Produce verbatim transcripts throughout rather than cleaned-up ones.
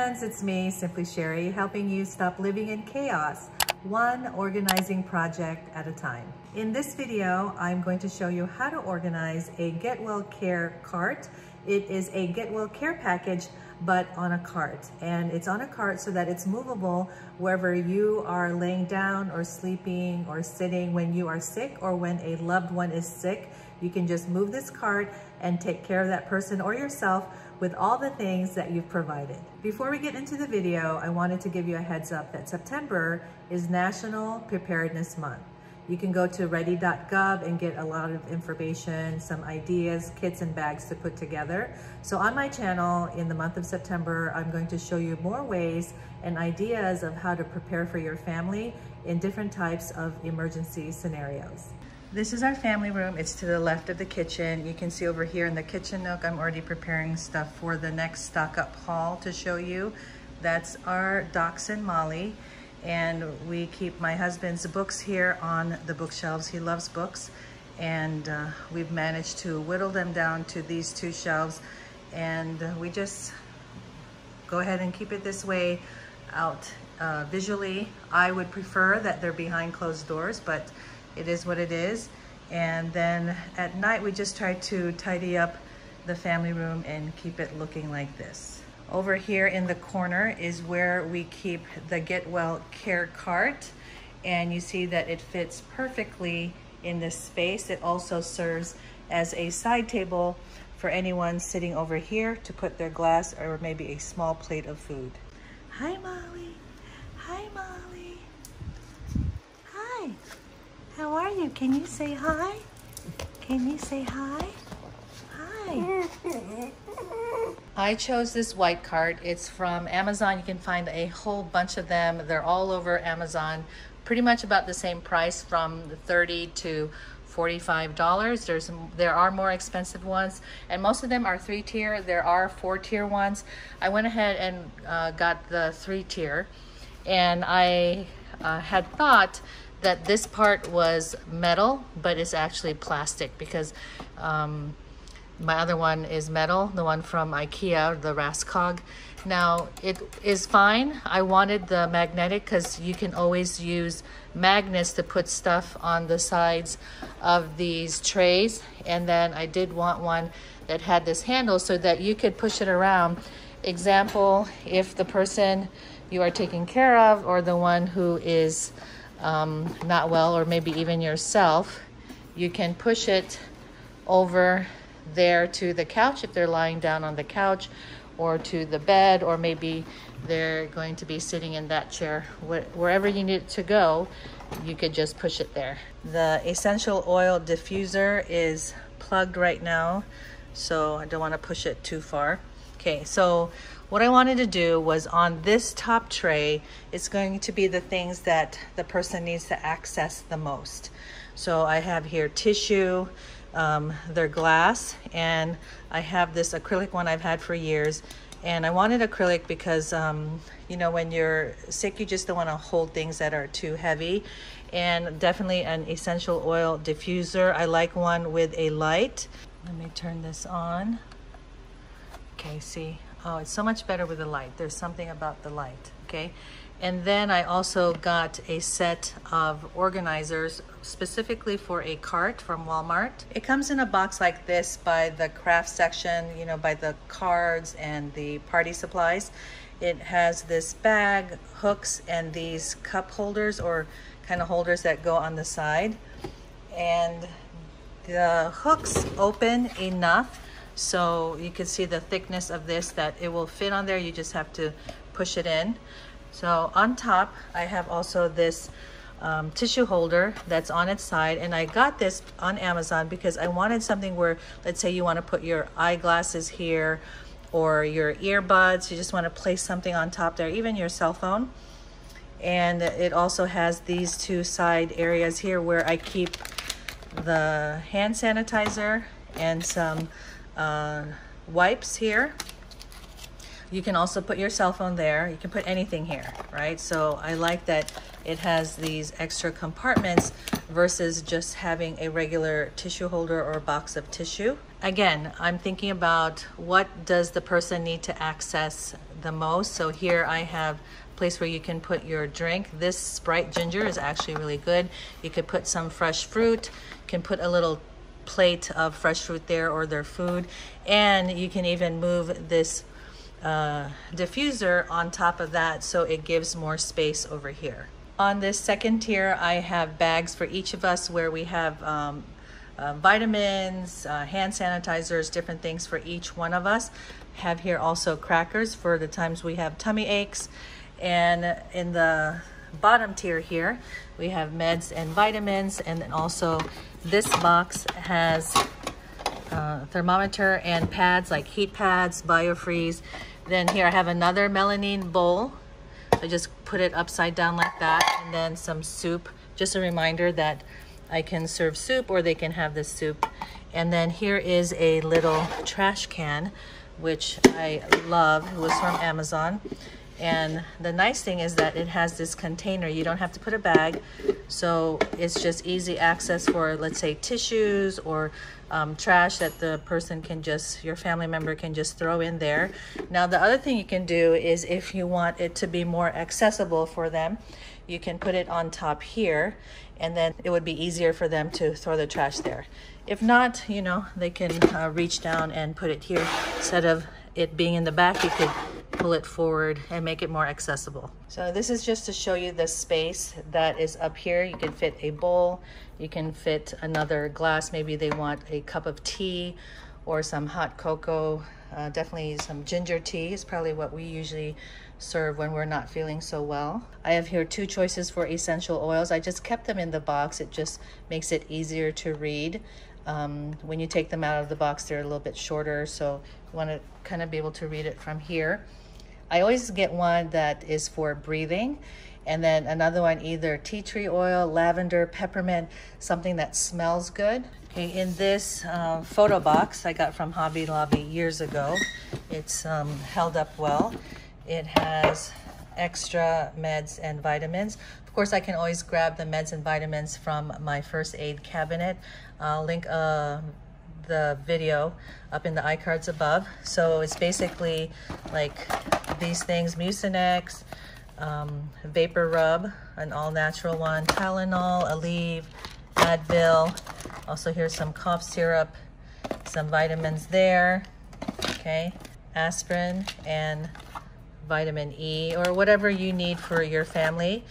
friends, it's me, Simply Sherry, helping you stop living in chaos, one organizing project at a time. In this video, I'm going to show you how to organize a Get Well Care cart. It is a Get Well Care package, but on a cart. And it's on a cart so that it's movable wherever you are laying down or sleeping or sitting when you are sick or when a loved one is sick. You can just move this cart and take care of that person or yourself with all the things that you've provided. Before we get into the video, I wanted to give you a heads up that September is National Preparedness Month. You can go to ready dot gov and get a lot of information, some ideas, kits and bags to put together. So on my channel in the month of September, I'm going to show you more ways and ideas of how to prepare for your family in different types of emergency scenarios. This is our family room. It's to the left of the kitchen. You can see over here in the kitchen nook, I'm already preparing stuff for the next stock up haul to show you. That's our Dachshund Molly. And we keep my husband's books here on the bookshelves. He loves books. And uh, we've managed to whittle them down to these two shelves. And uh, we just go ahead and keep it this way out uh, visually. I would prefer that they're behind closed doors, but it is what it is. And then at night, we just try to tidy up the family room and keep it looking like this. Over here in the corner is where we keep the Get Well Care cart. And you see that it fits perfectly in this space. It also serves as a side table for anyone sitting over here to put their glass or maybe a small plate of food. Hi, Molly. Hi, Molly. Hi. How are you? Can you say hi? Can you say hi? Hi. I chose this white cart. It's from Amazon. You can find a whole bunch of them. They're all over Amazon. Pretty much about the same price, from thirty to forty-five dollars. There's there are more expensive ones, and most of them are three tier. There are four tier ones. I went ahead and uh, got the three tier, and I uh, had thought that this part was metal, but it's actually plastic because um, my other one is metal, the one from IKEA, the Raskog. Now, it is fine. I wanted the magnetic because you can always use magnets to put stuff on the sides of these trays. And then I did want one that had this handle so that you could push it around. Example, if the person you are taking care of or the one who is um, not well, or maybe even yourself, you can push it over there to the couch if they're lying down on the couch, or to the bed, or maybe they're going to be sitting in that chair. Wherever you need it to go, you could just push it there. The essential oil diffuser is plugged right now, so I don't want to push it too far. Okay, so what I wanted to do was on this top tray, it's going to be the things that the person needs to access the most. So I have here tissue, um, their glass, and I have this acrylic one I've had for years. And I wanted acrylic because, um, you know, when you're sick, you just don't want to hold things that are too heavy. And definitely an essential oil diffuser. I like one with a light. Let me turn this on. Okay, see, oh, it's so much better with the light. There's something about the light, okay? And then I also got a set of organizers specifically for a cart from Walmart. It comes in a box like this by the craft section, you know, by the cards and the party supplies. It has this bag, hooks, and these cup holders or kind of holders that go on the side. And the hooks open enough so you can see the thickness of this, that it will fit on there. You just have to push it in. So on top, I have also this um, tissue holder that's on its side. And I got this on Amazon because I wanted something where, let's say you want to put your eyeglasses here or your earbuds. You just want to place something on top there, even your cell phone. And it also has these two side areas here where I keep the hand sanitizer and some uh, wipes here. you can also put your cell phone there. You can put anything here, right? So I like that it has these extra compartments versus just having a regular tissue holder or a box of tissue. Again, I'm thinking about what does the person need to access the most. So here I have a place where you can put your drink. This Sprite ginger is actually really good. You could put some fresh fruit, you can put a little plate of fresh fruit there or their food, and you can even move this uh, diffuser on top of that so it gives more space over here. On this second tier, I have bags for each of us where we have um, uh, vitamins, uh, hand sanitizers, different things for each one of us. Have here also crackers for the times we have tummy aches. And in the bottom tier here, we have meds and vitamins, and then also this box has uh, thermometer and pads like heat pads, biofreeze. Then here I have another melamine bowl. So just put it upside down like that, and then some soup. Just a reminder that I can serve soup or they can have this soup. And then here is a little trash can, which I love. It was from Amazon. And the nice thing is that it has this container. You don't have to put a bag. So it's just easy access for, let's say, tissues or um, trash that the person can just, your family member can just throw in there. Now, the other thing you can do is if you want it to be more accessible for them, you can put it on top here, and then it would be easier for them to throw the trash there. If not, you know, they can uh, reach down and put it here. Instead of it being in the back, you could pull it forward and make it more accessible. So this is just to show you the space that is up here. You can fit a bowl, you can fit another glass. Maybe they want a cup of tea or some hot cocoa. Uh, definitely some ginger tea is probably what we usually serve when we're not feeling so well. I have here two choices for essential oils. I just kept them in the box. It just makes it easier to read. Um, when you take them out of the box, they're a little bit shorter, so you want to kind of be able to read it from here. I always get one that is for breathing, and then another one, either tea tree oil, lavender, peppermint, something that smells good. Okay, in this uh, photo box I got from Hobby Lobby years ago, it's um, held up well. It has extra meds and vitamins. Of course, I can always grab the meds and vitamins from my first aid cabinet. I'll link uh, the video up in the iCards above. So it's basically like these things: Mucinex, um, Vapor Rub, an all-natural one, Tylenol, Aleve, Advil. Also here's some cough syrup, some vitamins there, okay, aspirin, and vitamin E, or whatever you need for your family.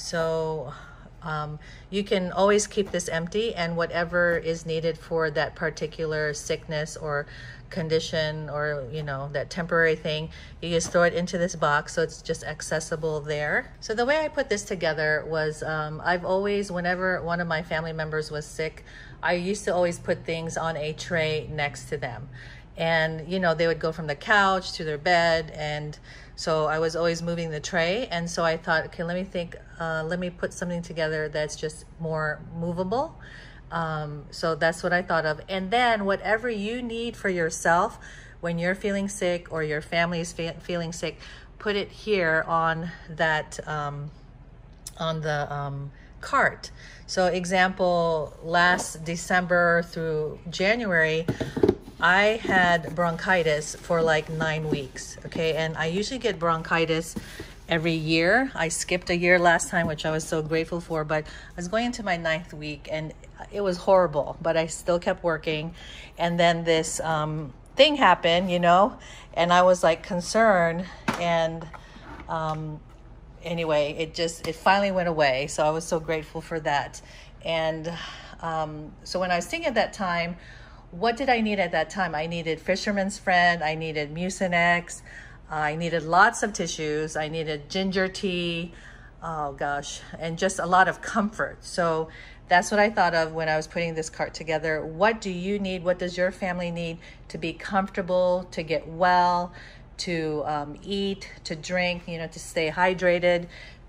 So um, you can always keep this empty, and whatever is needed for that particular sickness or condition, or you know, that temporary thing, you just throw it into this box, so it's just accessible there. So the way I put this together was um, I've always, whenever one of my family members was sick, I used to always put things on a tray next to them. And you know, they would go from the couch to their bed, and so I was always moving the tray. And so I thought, okay, let me think, uh, let me put something together that's just more movable. Um, so that's what I thought of. And then whatever you need for yourself when you're feeling sick or your family is fe feeling sick, put it here on that, um, on the um, cart. So example, last December through January, I had bronchitis for like nine weeks, okay? And I usually get bronchitis every year. I skipped a year last time, which I was so grateful for, but I was going into my ninth week and it was horrible, but I still kept working. And then this um, thing happened, you know, and I was like concerned, and um, anyway, it just, it finally went away. So I was so grateful for that. And um, so when I was thinking at that time, what did I need at that time? I needed Fisherman's Friend, I needed Mucinex, uh, I needed lots of tissues, I needed ginger tea, oh gosh, and just a lot of comfort. So that's what I thought of when I was putting this cart together. What do you need? What does your family need to be comfortable, to get well, to um, eat, to drink, you know, to stay hydrated,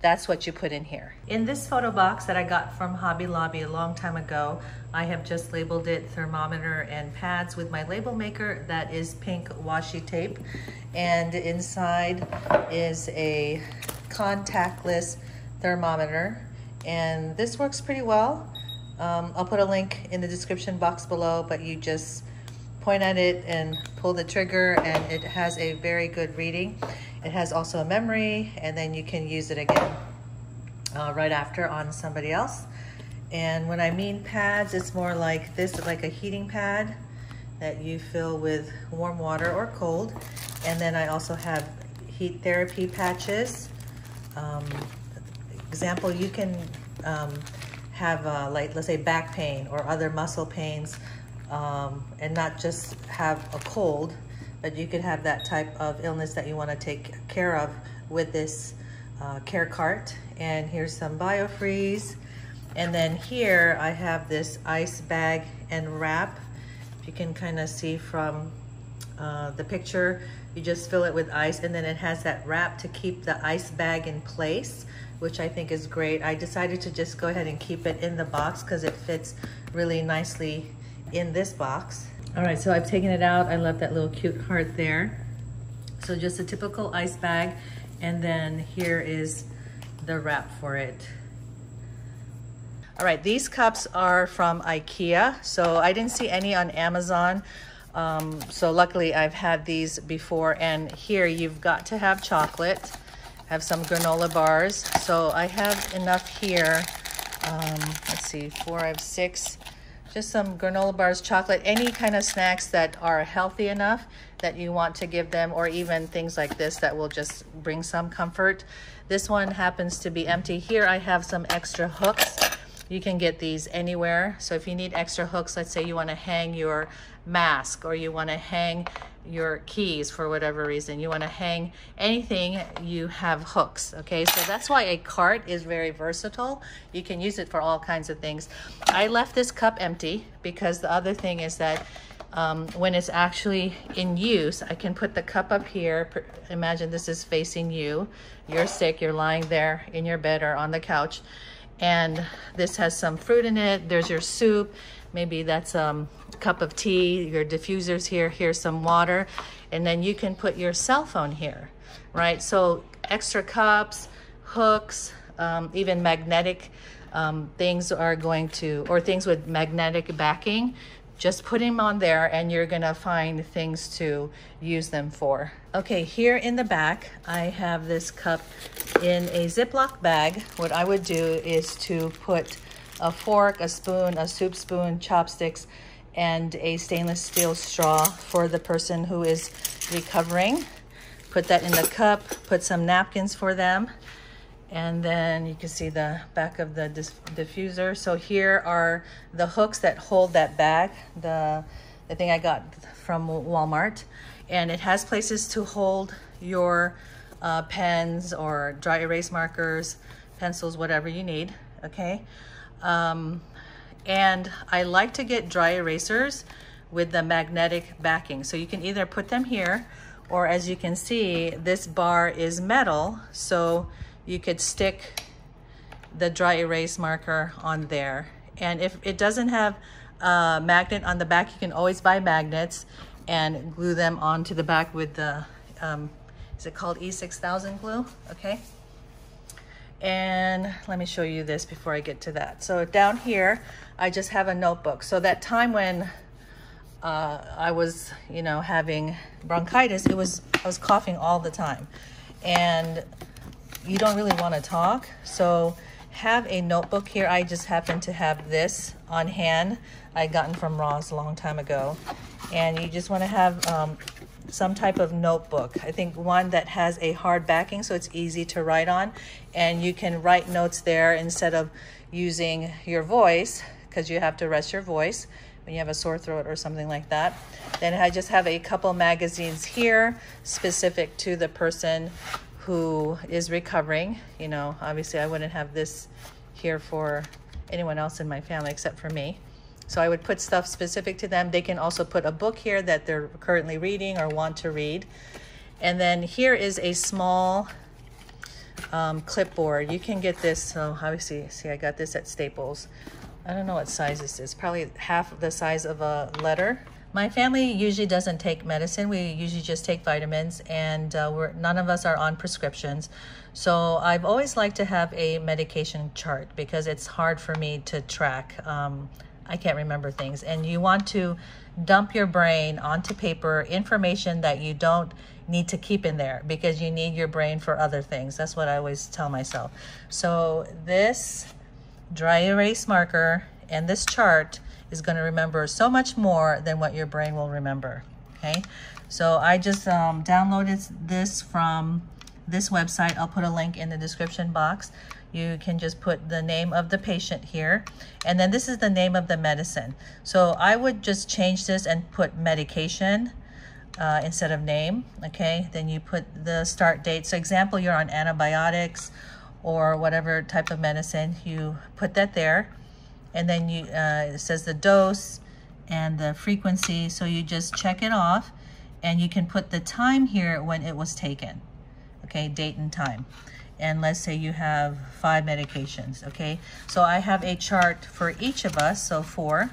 that's what you put in here. In this photo box that I got from Hobby Lobby a long time ago, I have just labeled it thermometer and pads with my label maker that is pink washi tape. And inside is a contactless thermometer. And this works pretty well. Um, I'll put a link in the description box below, but you just point at it and pull the trigger and it has a very good reading. It has also a memory, and then you can use it again uh, right after on somebody else. And when I mean pads, it's more like this, like a heating pad that you fill with warm water or cold. And then I also have heat therapy patches. Um, example, you can um, have uh, like, let's say back pain or other muscle pains, um, and not just have a cold, but you could have that type of illness that you want to take care of with this uh, care cart. And here's some biofreeze. And then here I have this ice bag and wrap. If you can kind of see from uh, the picture, you just fill it with ice, and then it has that wrap to keep the ice bag in place, which I think is great. I decided to just go ahead and keep it in the box because it fits really nicely in this box. All right, so I've taken it out. I left that little cute heart there. So just a typical ice bag, and then here is the wrap for it. All right, these cups are from IKEA. So I didn't see any on Amazon. Um, so luckily I've had these before. And here you've got to have chocolate, have some granola bars. So I have enough here. Um, let's see, four, I have six. Just some granola bars, chocolate, any kind of snacks that are healthy enough that you want to give them, or even things like this that will just bring some comfort. This one happens to be empty. Here I have some extra hooks. You can get these anywhere. So if you need extra hooks, let's say you want to hang your mask, or you want to hang your keys for whatever reason, you want to hang anything, you have hooks. Okay, so that's why a cart is very versatile. You can use it for all kinds of things. I left this cup empty because the other thing is that um, when it's actually in use, I can put the cup up here. Imagine this is facing you. You're sick, you're lying there in your bed or on the couch, and this has some fruit in it. There's your soup. Maybe that's um, a cup of tea, your diffuser's here, here's some water, and then you can put your cell phone here, right? So extra cups, hooks, um, even magnetic um, things are going to, or things with magnetic backing, just put them on there and you're gonna find things to use them for. Okay, here in the back, I have this cup in a Ziploc bag. What I would do is to put a fork, a spoon, a soup spoon, chopsticks, and a stainless steel straw for the person who is recovering. Put that in the cup, put some napkins for them, and then you can see the back of the diffuser. So here are the hooks that hold that bag, the, the thing I got from Walmart. And it has places to hold your uh, pens or dry erase markers, pencils, whatever you need, okay? Um, and I like to get dry erasers with the magnetic backing. So you can either put them here, or as you can see, this bar is metal, so you could stick the dry erase marker on there. And if it doesn't have a magnet on the back, you can always buy magnets and glue them onto the back with the, um, is it called E six thousand glue? Okay. And let me show you this before I get to that. So down here, I just have a notebook. So that time when uh, I was, you know, having bronchitis, it was, I was coughing all the time. And you don't really want to talk. So have a notebook here. I just happen to have this on hand. I gotten from Ross a long time ago. And you just want to have um, some type of notebook. I think one that has a hard backing so it's easy to write on, and you can write notes there instead of using your voice, because you have to rest your voice when you have a sore throat or something like that. Then I just have a couple magazines here specific to the person who is recovering. You know, obviously I wouldn't have this here for anyone else in my family except for me. So I would put stuff specific to them. They can also put a book here that they're currently reading or want to read. And then here is a small um, clipboard. You can get this, so obviously, see I got this at Staples. I don't know what size this is, probably half the size of a letter. My family usually doesn't take medicine. We usually just take vitamins, and uh, we're, none of us are on prescriptions. So I've always liked to have a medication chart because it's hard for me to track. Um, I can't remember things. And you want to dump your brain onto paper information that you don't need to keep in there because you need your brain for other things. That's what I always tell myself. So this dry erase marker and this chart is going to remember so much more than what your brain will remember. Okay, so I just um, downloaded this from this website. I'll put a link in the description box. You can just put the name of the patient here, and then this is the name of the medicine. So I would just change this and put medication uh, instead of name. Okay, then you put the start date. So example, you're on antibiotics or whatever type of medicine, you put that there. And then you uh, it says the dose and the frequency, so you just check it off, and you can put the time here when it was taken. Okay, date and time. And let's say you have five medications. Okay, so I have a chart for each of us, so four.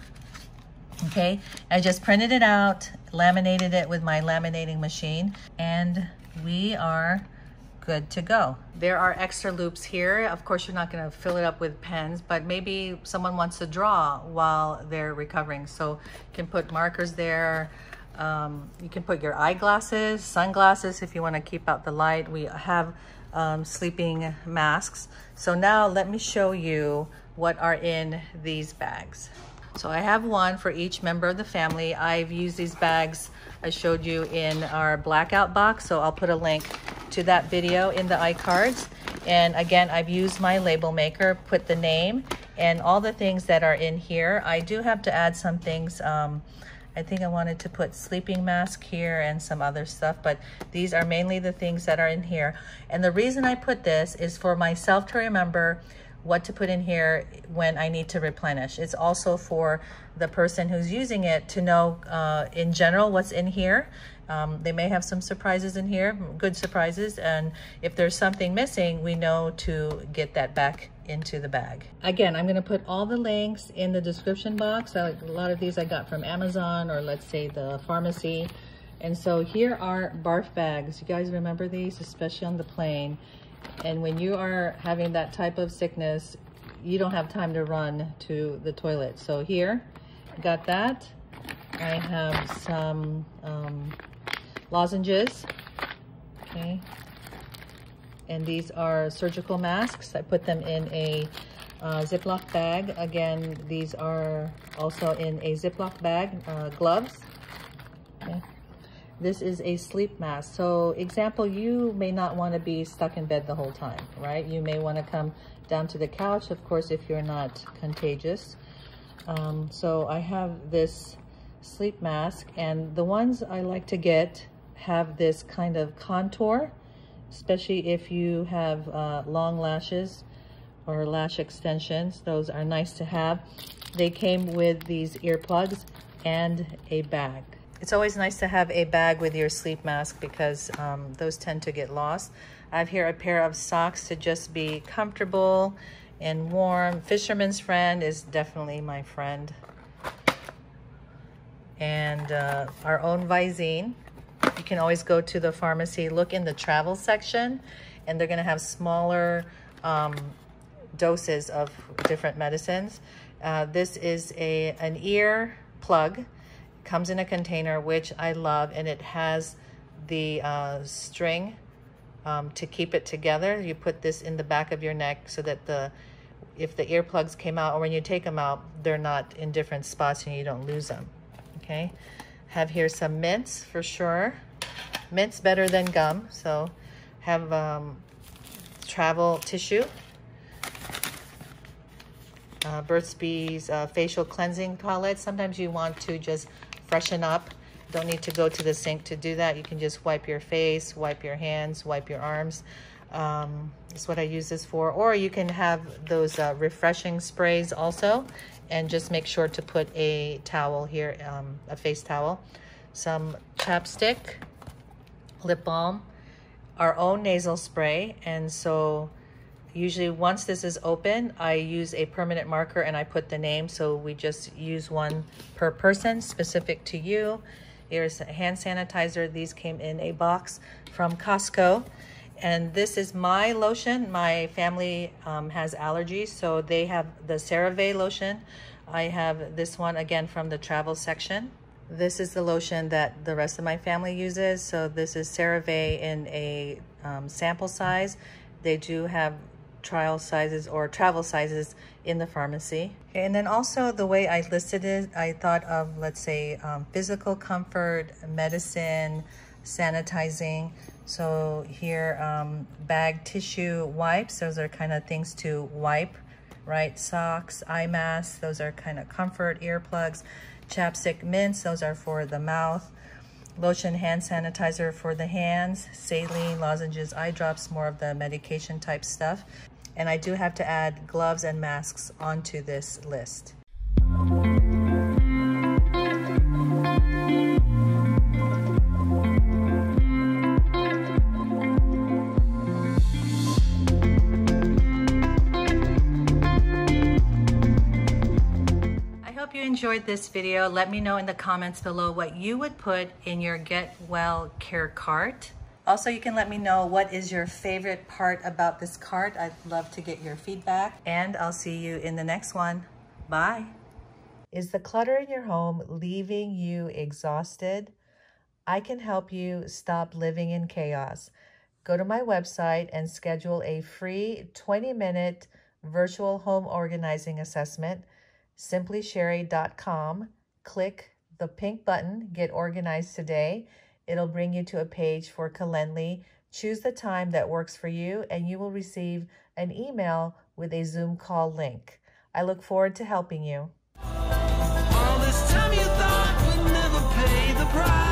Okay, I just printed it out, laminated it with my laminating machine, and we are good to go. There are extra loops here. Of course, you're not going to fill it up with pens, but maybe someone wants to draw while they're recovering. So you can put markers there. Um, you can put your eyeglasses, sunglasses if you want to keep out the light. We have um, sleeping masks. So now let me show you what are in these bags. So I have one for each member of the family. I've used these bags I showed you in our blackout box, so I'll put a link to that video in the iCards. And again, I've used my label maker, put the name and all the things that are in here. I do have to add some things. Um, I think I wanted to put sleeping mask here and some other stuff, but these are mainly the things that are in here. And the reason I put this is for myself to remember what to put in here when I need to replenish. It's also for the person who's using it to know uh, in general what's in here. Um, they may have some surprises in here, good surprises, and if there's something missing, we know to get that back into the bag. Again, I'm gonna put all the links in the description box. Uh, a lot of these I got from Amazon or let's say the pharmacy. And so here are barf bags. You guys remember these, especially on the plane. And when you are having that type of sickness, you don't have time to run to the toilet. So here, got that. I have some um, lozenges, okay. And these are surgical masks. I put them in a uh, Ziploc bag. Again, these are also in a Ziploc bag, uh, gloves, okay. This is a sleep mask. So example, you may not want to be stuck in bed the whole time, right? You may want to come down to the couch, of course, if you're not contagious. Um, so I have this sleep mask, and the ones I like to get have this kind of contour, especially if you have uh, long lashes or lash extensions. Those are nice to have. They came with these earplugs and a bag. It's always nice to have a bag with your sleep mask because um, those tend to get lost. I have here a pair of socks to just be comfortable and warm. Fisherman's friend is definitely my friend. And uh, our own Visine. You can always go to the pharmacy, look in the travel section, and they're gonna have smaller um, doses of different medicines. Uh, this is a an ear plug. Comes in a container, which I love, and it has the uh, string um, to keep it together. You put this in the back of your neck so that the if the earplugs came out or when you take them out, they're not in different spots and you don't lose them. Okay, have here some mints for sure. Mint's better than gum, so have um, travel tissue. Uh, Burt's Bees uh, facial cleansing palette. Sometimes you want to just freshen up. Don't need to go to the sink to do that. You can just wipe your face, wipe your hands, wipe your arms. Um, that's what I use this for. Or you can have those uh, refreshing sprays also, and just make sure to put a towel here, um, a face towel. Some chapstick, lip balm. our own nasal spray. And so usually once this is open, I use a permanent marker and I put the name. So we just use one per person specific to you. Here's a hand sanitizer. These came in a box from Costco. And this is my lotion. My family um, has allergies, so they have the CeraVe lotion. I have this one again from the travel section. This is the lotion that the rest of my family uses. So this is CeraVe in a um, sample size. They do have trial sizes or travel sizes in the pharmacy. And then also the way I listed it, I thought of, let's say, um, physical comfort, medicine, sanitizing. So here, um, bag tissue wipes, those are kind of things to wipe, right? Socks, eye masks, those are kind of comfort, earplugs, chapstick mints, those are for the mouth, lotion, hand sanitizer for the hands, saline, lozenges, eye drops, more of the medication type stuff. And I do have to add gloves and masks onto this list. Hope you enjoyed this video. Let me know in the comments below what you would put in your Get Well Care cart. Also, you can let me know what is your favorite part about this cart. I'd love to get your feedback, and I'll see you in the next one. Bye. Is the clutter in your home leaving you exhausted? I can help you stop living in chaos. Go to my website and schedule a free twenty minute virtual home organizing assessment. simply sherry dot com. Click the pink button, Get Organized Today. It'll bring you to a page for Calendly. Choose the time that works for you, and you will receive an email with a Zoom call link. I look forward to helping you. All this time you thought we'd never pay the price.